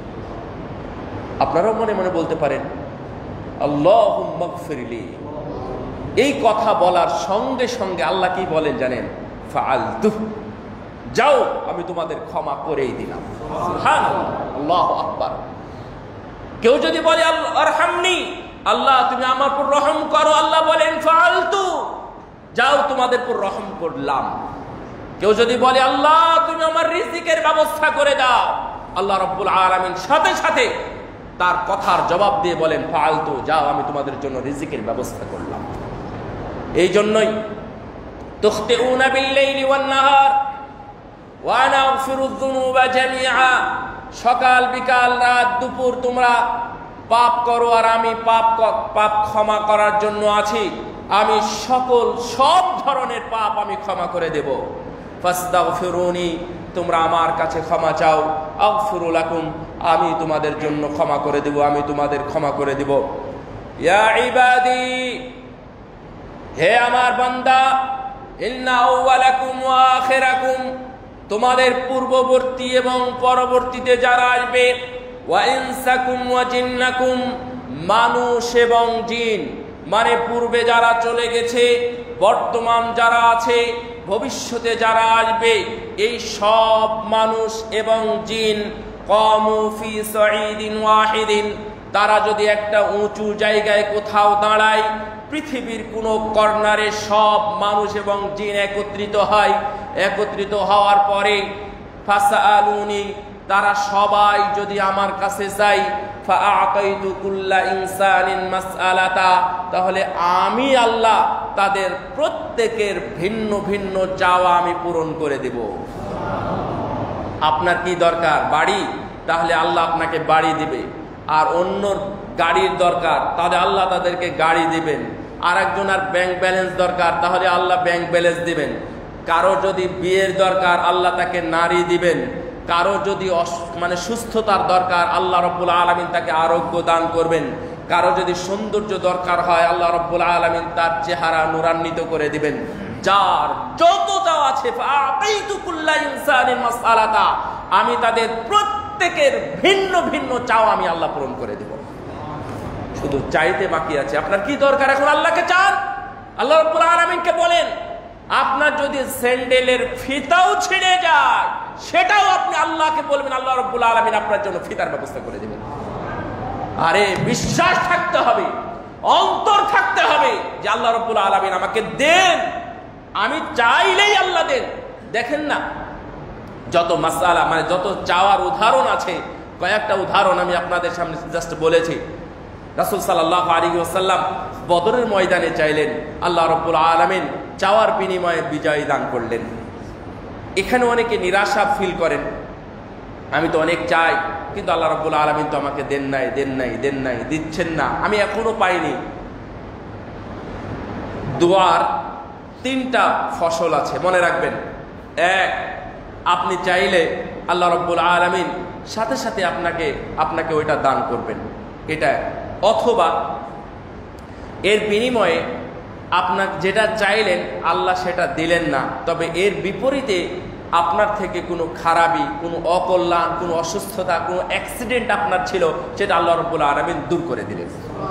আপনারাও মনে মনে বলতে পারেন আল্লাহুম্মা গফিরলি। এই কথা বলার সঙ্গে সঙ্গে আল্লাহ কি বলেন জানেন? ফাআলতু, যাও আমি তোমাদের ক্ষমা করেই দিলাম। সুবহানাল্লাহ, আল্লাহু আকবার। কেউ যদি বলে আরহামনি, আল্লাহ তুমি আমার উপর রহম করো, আল্লাহ বলেন ফাআলতু, যাও তোমাদের উপর রহম করলাম। কেউ যদি বলে আল্লাহ তুমি আমার রিজিকের ব্যবস্থা করে দাও, আল্লাহ রাব্বুল আলামিন সাথে সাথে তার কথার জবাব দিয়ে বলেন ফাআলতু, যাও আমি তোমাদের জন্য রিজিকের ব্যবস্থা করলাম। এই জন্যই তুখতিউনা বিল-লাইলি ওয়ান-নাহার ওয়া আনা আগফিরুয যুনুবা জামিআ, সকাল বিকাল রাত দুপুর তোমরা পাপ করো আর আমি পাপ ক্ষমা করার জন্য আছি। আমি সব ধরনের পাপ আমি ক্ষমা করে দেব। ফাস্তাগফিরুনি, তোমরা আমার কাছে ক্ষমা চাও। আগফিরু লাকুম, আমি তোমাদের জন্য ক্ষমা করে দেব, আমি তোমাদের ক্ষমা করে দেব। ইয়া ইবাদি, হে আমার বান্দা, ইন্না আউওয়ালাকুম ওয়া আখিরাকুম, তোমাদের পূর্ববর্তী এবং পরবর্তীতে যারা আসবে, ওয়া ইনসাকুম ওয়া জিন্নাকুম, মানুষ এবং জিন, মানে পূর্বে যারা চলে গেছে, বর্তমান যারা আছে, ভবিষ্যতে যারা আসবে, এই সব মানুষ এবং জিন কামু ফি সাঈদিন ওয়াহিদিন, তারা যদি একটা উঁচু জায়গায় কোথাও দাঁড়ায়, পৃথিবীর কোনো কর্নারে সব মানুষ এবং জিন একত্রিত হয়। একত্রিত হওয়ার পরে ফাসআলুনি, তারা সবাই যদি আমার কাছে চাই, ফাআতাইতু কুল্লা ইনসানিন মাসআলাতা, তাহলে আমি আল্লাহ তাদের প্রত্যেকের ভিন্ন ভিন্ন চাওয়া আমি পূরণ করে দেব। আপনার কি দরকার? বাড়ি, তাহলে আল্লাহ আপনাকে বাড়ি দিবে। আর অন্যর গাড়ির দরকার, তাহলে আল্লাহ তাদেরকে গাড়ি দিবেন। আর একজনের ব্যাংক ব্যালেন্স দরকার, তাহলে আল্লাহ ব্যাংক ব্যালেন্স দিবেন। কারো যদি বিয়ের দরকার, আল্লাহ তাকে নারী দিবেন। কারো যদি সুস্থতার দরকার, আল্লাহ রাব্বুল আলামিন তাকে আরোগ্য দান করবেন। কারো যদি সৌন্দর্য দরকার হয়, আল্লাহ রাব্বুল আলামিন তার চেহারা নূরান্বিত করে দিবেন। যার যত চাওয়া আছে, ফাআতাইতু কুল্লা ইনসানিন মাসআলাতা, আমি তাদের প্রত্যেকের ভিন্ন ভিন্ন চাওয়া আমি আল্লাহ পূরণ করে দেব। শুধু চাইতে বাকি আছে। আপনার কি দরকার? এখন আল্লাহকে চান। আল্লাহ রাব্বুল আলামিনকে বলেন, আপনার যদি স্যান্ডেলের ফিতাও ছিঁড়ে যায়, সেটাও আপনি আল্লাহকে বলবেন, আল্লাহ রাব্বুল আলামিন আপনার জন্য ফিতার ব্যবস্থা করে দেবেন। আরে বিশ্বাস থাকতে হবে, অন্তর থাকতে হবে যে আল্লাহ রাব্বুল আলামিন আমাকে দেন, আমি চাইলেই আল্লাহ দেন। দেখেন না, যত মাসআলা যত চাওয়ার উদাহরণ আছে, কয়েকটা উদাহরণ আমি আপনাদের সামনে জাস্ট বলেছি। রাসূল সাল্লাল্লাহু আলাইহি ওয়াসাল্লাম বদরের ময়দানে চাইলেন, আল্লাহ রাব্বুল আলামিন চাওয়ার বিনিময়ে বিজয় দান করলেন। এখানে অনেকে নিরাশা ফিল করেন, আমি তো অনেক চাই, কিন্তু আল্লাহ রাব্বুল আলামিন তো আমাকে দেন নাই, দিচ্ছেন না, আমি এখনো পাইনি। দোয়ার তিনটা ফসল আছে, মনে রাখবেন। এক, আপনি চাইলে আল্লাহ রাব্বুল আলামিন সাথে সাথে আপনাকে ওইটা দান করবেন, এটা। অথবা এর বিনিময়ে আপনার যেটা চাইলেন আল্লাহ সেটা দিলেন না, তবে এর বিপরীতে আপনার থেকে কোনো খারাপি, কোনো অকল্যাণ, কোনো অসুস্থতা, কোনো অ্যাক্সিডেন্ট আপনার ছিল, সেটা আল্লাহ রাব্বুল আলামিন দূর করে দিলেন।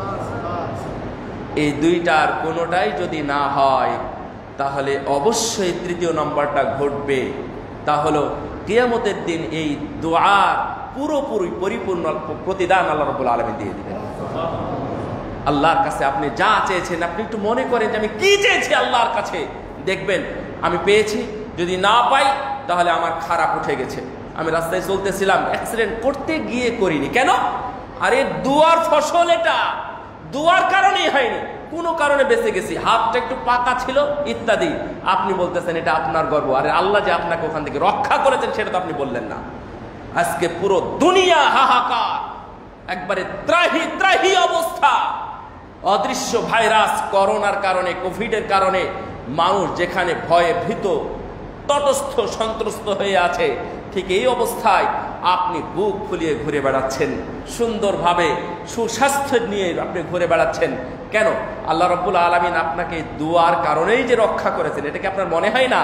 এই দুইটার কোনোটাই যদি না হয়, তাহলে অবশ্যই তৃতীয় নম্বরটা ঘটবে। তা হলো কিয়ামতের দিন এই দোয়ার পুরোপুরি পরিপূর্ণ প্রতিদান আল্লাহ রাব্বুল আলামিন দিয়ে দিবেন। আল্লাহর কাছে আপনি যা চেয়েছেন, আপনি একটু মনে করেন যে আমি কি চেয়েছি আল্লাহর কাছে, দেখবেন আমি পেয়েছি। যদি না পাই, তাহলে আমার খারাপ উঠে গেছে। আমি রাস্তায় চলতেছিলাম, অ্যাক্সিডেন্ট করতে গিয়ে করিনি, কেন? আরে দুয়ার ফসল, এটা দুয়ার কারণেই হয়নি, কোনো কারণে বেঁচে গেছি, হাতটা একটু পাকা ছিল ইত্যাদি। আপনি বলতেছেন এটা আপনার গর্ব, আরে আল্লাহ যে আপনাকে ওখান থেকে রক্ষা করেছেন সেটা তো আপনি বললেন না। আজকে পুরো দুনিয়া হাহাকার, একবারে ত্রাহি ত্রাহি অবস্থা। অদৃশ্য ভাইরাস করোনার কারণে, কোভিডের কারণে মানুষ যেখানে ভয়ে ভীত, তটস্থ, সন্ত্রস্ত হয়ে আছে, ঠিক এই অবস্থায় আপনি বুক ফুলিয়ে ঘুরে বেড়াচ্ছেন, সুন্দরভাবে সুস্বাস্থ্য নিয়ে আপনি ঘুরে বেড়াচ্ছেন। কেন? আল্লাহ রাব্বুল আলামিন আপনাকে দুয়ার কারণেই যে রক্ষা করেছেন, এটা কি আপনার মনে হয় না?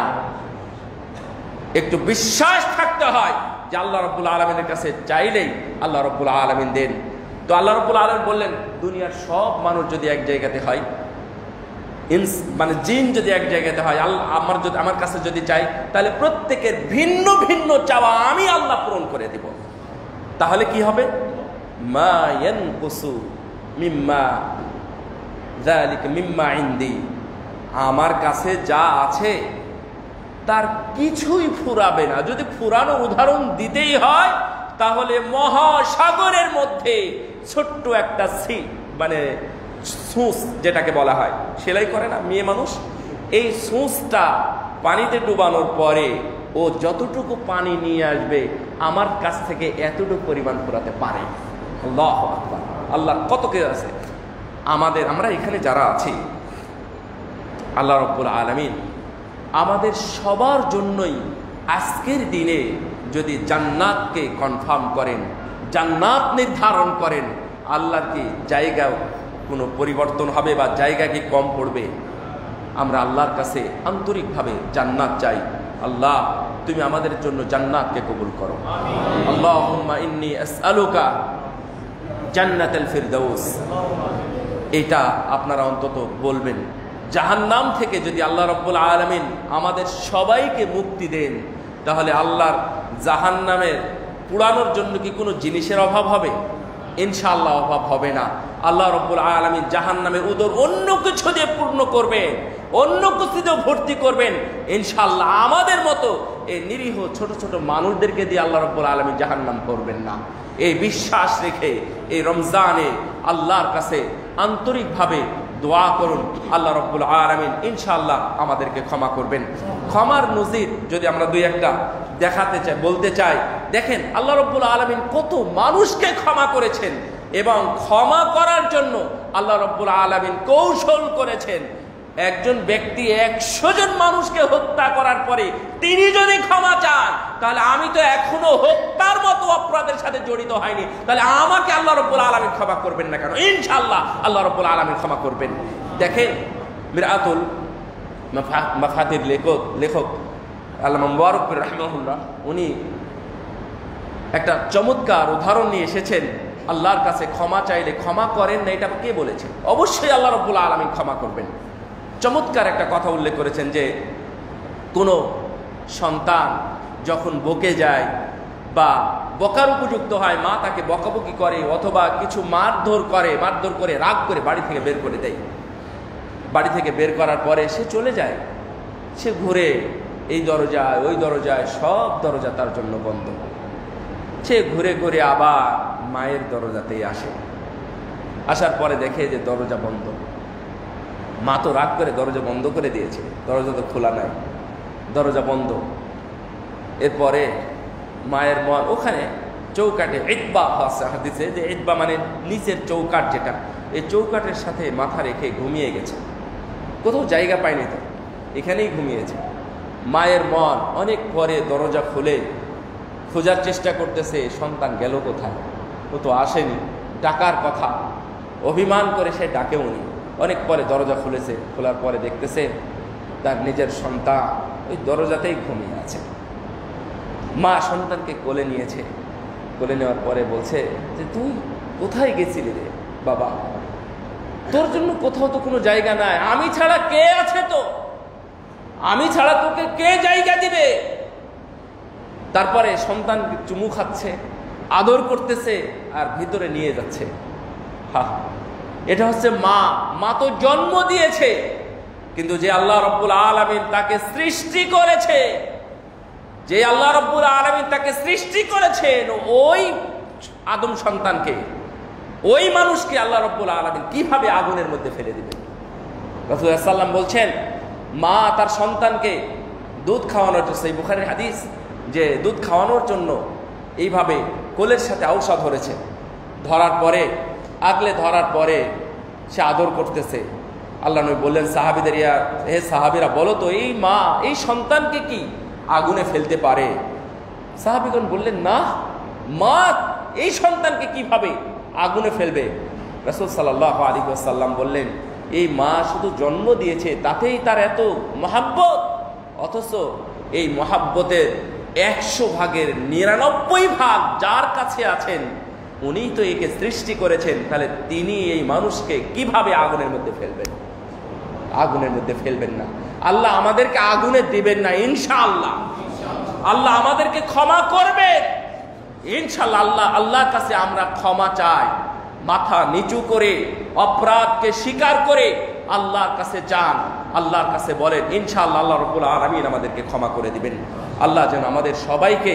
একটু বিশ্বাস থাকতে হয় যে আল্লাহ রাব্বুল আলামিনের কাছে চাইলেই আল্লাহ রাব্বুল আলামিন দেন। তো আল্লাহ রাব্বুল আলামিন বললেন, দুনিয়ার সব মানুষ যদি এক জায়গাতে হয়, মানে জিন যদি এক জায়গাতে হয়, আমার কাছে যদি চাই, তাহলে প্রত্যেকের ভিন্ন ভিন্ন চাওয়া আমি আল্লাহ পূরণ করে দেব। তাহলে কি হবে? মা ইয়ানকুসু মিম্মা যালিকা মিম্মা ইনদি, আমার কাছে যা আছে তার কিছুই ফুরাবে না। যদি ফুরানো উদাহরণ দিতেই হয়, তাহলে মহাসাগরের মধ্যে ছোট্ট একটা মানে সূচ, যেটাকে বলা হয়, সেলাই করে না মেয়ে মানুষ, এই সূচটা পানিতে ডুবানোর পরে ও যতটুকু পানি নিয়ে আসবে আমার কাছ থেকে এতটুকু পরিমাণ ফুরাতে পারে। আল্লাহু আকবার। আল্লাহ কত কে আছে আমরা এখানে যারা আছি, আল্লাহ রাব্বুল আলামিন আমাদের সবার জন্যই আজকের দিনে যদি জান্নাতকে কনফার্ম করেন, জান্নাত নির্ধারণ করেন, আল্লাহর কি জায়গা কোনো পরিবর্তন হবে বা জায়গা কি কম পড়বে? আমরা আল্লাহর কাছে আন্তরিকভাবে জান্নাত চাই। আল্লাহ, তুমি আমাদের জন্য জান্নাতকে কবুল করো। আল্লাহুম্মা ইন্নী আসআলুকা জান্নাতুল ফিরদাউস। এটা আপনারা অন্তত বলবেন। জাহান্নাম থেকে যদি আল্লাহ রাব্বুল আলামিন আমাদের সবাইকে মুক্তি দেন, তাহলে আল্লাহর জাহান্নামের পুরানোর জন্য কি কোনো জিনিসের অভাব হবে? ইনশাআল্লাহ অভাব হবে না। আল্লাহ রাব্বুল আলামিন জাহান্নামের উদর অন্য কিছু দিয়ে পূর্ণ করবেন, অন্য কিছু দিয়ে ভর্তি করবেন। ইনশাআল্লাহ আমাদের মতো এই নিরীহ ছোট ছোট মানুষদেরকে দিয়ে আল্লাহ রাব্বুল আলামিন জাহান্নাম করবেন না। এই বিশ্বাস রেখে এই রমজানে আল্লাহর কাছে আন্তরিকভাবে দোয়া করুন। আল্লাহ রাব্বুল আলামিন ইনশাআল্লাহ আমাদেরকে ক্ষমা করবেন। ক্ষমার নজির যদি আমরা দুই একটা দেখাতে চাই, বলতে চাই, দেখেন আল্লাহ রাব্বুল আলামিন কত মানুষকে ক্ষমা করেছেন, এবং ক্ষমা করার জন্য আল্লাহ রাব্বুল আলামিন কৌশল করেছেন। একজন ব্যক্তি 100 জন মানুষকে হত্যা করার পরে তিনি যদি ক্ষমা চান, তাহলে আমি তো এখনো হত্যার মতো অপরাধের সাথে জড়িত হয়নি, তাহলে আমাকে আল্লাহ রাব্বুল আলামিন ক্ষমা করবেন না কেন? ইনশাআল্লাহ আল্লাহ রাব্বুল আলামিন ক্ষমা করবেন। দেখেন মিরআতুল মাফাতির লেখক আল্লামা মুবারকপুর রাহিমাহুল্লাহ, উনি একটা চমৎকার উদাহরণ নিয়ে এসেছেন। আল্লাহর কাছে ক্ষমা চাইলে ক্ষমা করেন না, এটা কে বলেছে? অবশ্যই আল্লাহ রাব্বুল আলামিন ক্ষমা করবেন। চমৎকার একটা কথা উল্লেখ করেছেন যে কোনো সন্তান যখন বকে যায় বা বকার উপযুক্ত হয়, মা তাকে বকাবকি করে অথবা কিছু মারধর করে রাগ করে বাড়ি থেকে বের করে দেয়। বাড়ি থেকে বের করার পরে সে চলে যায়, সে ঘুরে এই দরজায় ওই দরজায়, সব দরজা তার জন্য বন্ধ। সে ঘুরে ঘুরে আবার মায়ের দরজাতেই আসে। আসার পরে দেখে যে দরজা বন্ধ। মা তো রাগ করে দরজা বন্ধ করে দিয়েছে, দরজা তো খোলা নাই, দরজা বন্ধ। এরপরে মায়ের মন ওখানে চৌকাটে ইতবা আছে হাদিসে, যে ইতবা মানে নিচের চৌকাট, যেটা এই চৌকাটের সাথে মাথা রেখে ঘুমিয়ে গেছে, কোথাও জায়গা পায়নি, তো এখানেই ঘুমিয়েছে। মায়ের মন অনেক পরে দরজা খুলে খোঁজার চেষ্টা করতেছে, সন্তান গেল কোথায়, ও তো আসেনি, ডাকার কথা, অভিমান করে সে ডাকেও নি। অনেক পরে দরজা খুলেছে, খোলার পরে দেখতেছে তার নিজের সন্তান ওই দরজাতেই ঘুমিয়ে আছে। মা সন্তানকে কোলে নিয়েছে, কোলে নেওয়ার পরে বলছে যে তুই কোথায় গেছিলি রে বাবা, তোর জন্য কোথাও তো কোনো জায়গা নাই, আমি ছাড়া কে আছে, তো আমি ছাড়া তোকে কে জায়গা দিবে? তারপরে সন্তান চুমু খাচ্ছে, আদর করতেছে আর ভিতরে নিয়ে যাচ্ছে। এটা হচ্ছে মা তো জন্ম দিয়েছে, কিন্তু যে আল্লাহ রাব্বুল আলামিন তাকে সৃষ্টি করেছে, যে আল্লাহ রাব্বুল আলামিন তাকে সৃষ্টি করেছেন, ওই আদম সন্তানকে, ওই মানুষকে আল্লাহ রাব্বুল আলামিন কিভাবে আগুনের মধ্যে ফেলে দিবেন? রাসূলুল্লাহ সাল্লাল্লাহু আলাইহি ওয়াসাল্লাম বলছেন, মা তার সন্তানকে দুধ খাওয়ানোর জন্য, সেই বুখারীর হাদিস, যে দুধ খাওয়ানোর জন্য এইভাবে কোলের সাথে আওসা ধরেছে, ধরার পরে, আগলে ধরার পরে সে আদর করতেছে। আল্লাহ নবী বললেন সাহাবীদের, হে সাহাবীরা বলো তো, এই মা এই সন্তানকে কি আগুনে ফেলতে পারে? সাহাবীগণ বললেন, না, মা এই সন্তানকে কিভাবে আগুনে ফেলবে? রাসূল সাল্লাল্লাহু আলাইহি ওয়াসাল্লাম বললেন, এই মা শুধু জন্ম দিয়েছে, তাতেই তার এত মহাব্বত, অথচ এই মহাব্বতের 100 ভাগের 99 ভাগ যার কাছে আছেন উনিই তো একে সৃষ্টি করেছেন, তাহলে তিনি এই মানুষকে কিভাবে আগুনের মধ্যে ফেলবেন? আগুনের মধ্যে ফেলবেন না। আল্লাহ আমাদেরকে আগুনে দিবেন না ইনশাআল্লাহ। আল্লাহ আমাদেরকে ক্ষমা করবেন ইনশাআল্লাহ। আল্লাহর কাছে আমরা ক্ষমা চাই, মাথা নিচু করে অপরাধকে স্বীকার করে আল্লাহর কাছে চান, আল্লাহর কাছে বলেন, ইনশাআল্লাহ আল্লাহ রাব্বুল আলামিন আমাদেরকে ক্ষমা করে দিবেন। আল্লাহ যেন আমাদের সবাইকে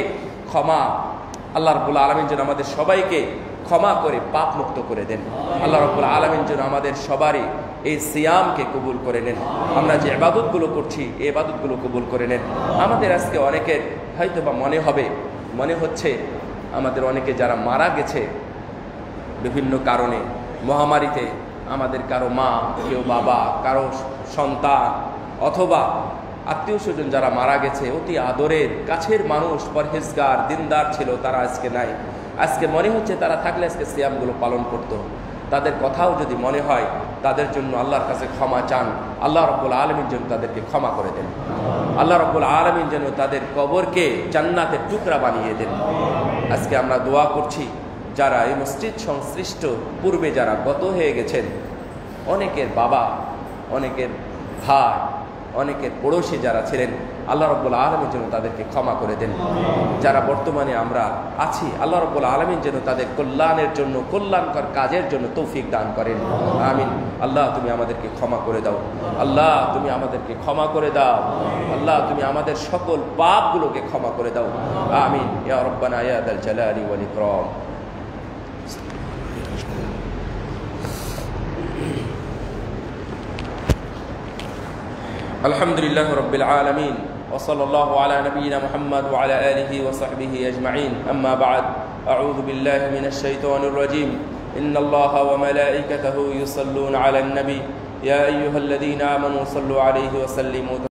আল্লাহ রাব্বুল আলামিন যেন আমাদের সবাইকে ক্ষমা করে পাপ মুক্ত করে দেন। আল্লাহ রাব্বুল আলামিন যেন আমাদের সবারই এই সিয়ামকে কবুল করে নেন। আমরা যে ইবাদতগুলো করছি এই ইবাদতগুলো কবুল করে নেন। আমাদের আজকে অনেকের হয়তো বা মনে হচ্ছে আমাদের অনেকে যারা মারা গেছে বিভিন্ন কারণে, মহামারীতে, আমাদের কারো মা, কেউ বাবা, কারো সন্তান অথবা আত্মীয় স্বজন যারা মারা গেছে, অতি আদরের কাছের মানুষ, পরহেজগার দিনদার ছিল, তারা আজকে নাই। আজকে মনে হচ্ছে তারা থাকলে আজকে সিয়ামগুলো পালন করত। তাদের কথাও যদি মনে হয়, তাদের জন্য আল্লাহর কাছে ক্ষমা চান। আল্লাহ রাব্বুল আলামিন যেন তাদেরকে ক্ষমা করে দেন। আল্লাহ রাব্বুল আলামিন যেন তাদের কবরকে জান্নাতের টুকরা বানিয়ে দেন। আজকে আমরা দোয়া করছি যারা এই মসজিদ সংশ্লিষ্ট পূর্বে যারা গত হয়ে গেছেন, অনেকের বাবা, অনেকের ভাই, অনেকের পড়োশী যারা ছিলেন, আল্লাহ রাব্বুল আলামিন যেন তাদেরকে ক্ষমা করে দেন। যারা বর্তমানে আমরা আছি, আল্লাহ রাব্বুল আলামিন যেন তাদের কল্যাণের জন্য, কল্যাণকর কাজের জন্য তৌফিক দান করেন। আমিন। আল্লাহ তুমি আমাদেরকে ক্ষমা করে দাও। আল্লাহ তুমি আমাদেরকে ক্ষমা করে দাও। আল্লাহ তুমি আমাদের সকল পাপগুলোকে ক্ষমা করে দাও। আমিন ইয়া রাব্বানা ইয়া যাল জালালি ওয়াল ইকরাম। আলহামদুলিল্লাহ রাব্বিল আলামিন ওয়া সাল্লাল্লাহু আলা নাবিয়িনা মুহাম্মদ ওয়া আলা আলিহি ওয়া সাহবিহি আজমাইন। আম্মা বা'দ, আউযু বিল্লাহি মিনাশ শাইতানির রাজীম। ইন্নাল্লাহা ওয়া মালাইকাতাহু ইউসাল্লুনা আলান নবী ইয়া আইয়ুহাল্লাযীনা আমানু সাল্লু আলাইহি ওয়া সাল্লিমু